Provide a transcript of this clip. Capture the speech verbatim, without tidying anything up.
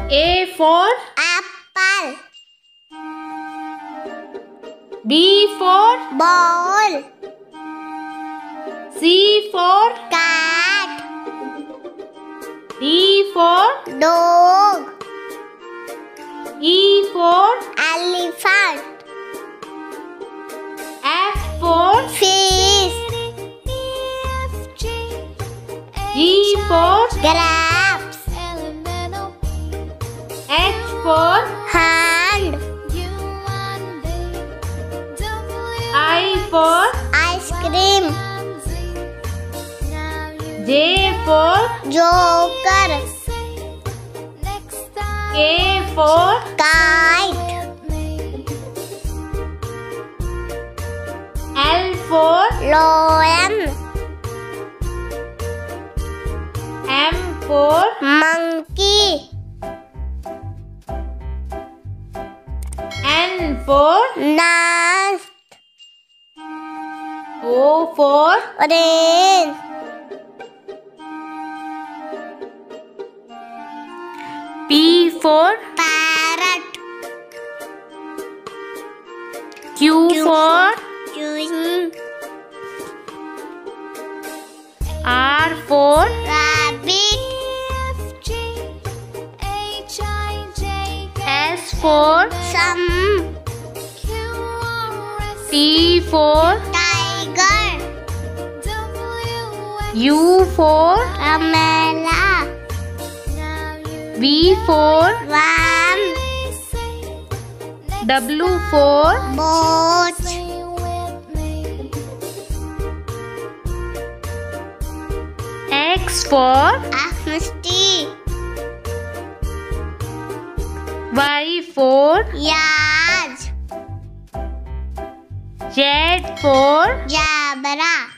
A for apple. B for Ball. C for Cat. D for Dog. E for Elephant. F for Fish. G for Grapes. H for Hand. I for Ice cream. J for Joker. K for Kite. L for Lion. M for Monkey. N for Nest. O for Rain. P for Parrot. Q for Queen. R for Rabbit. S for Some. T for Tiger. U for Umbrella. V for Worm. W for Boat. X for Amnesty. Y for Yard. Z for Zebra.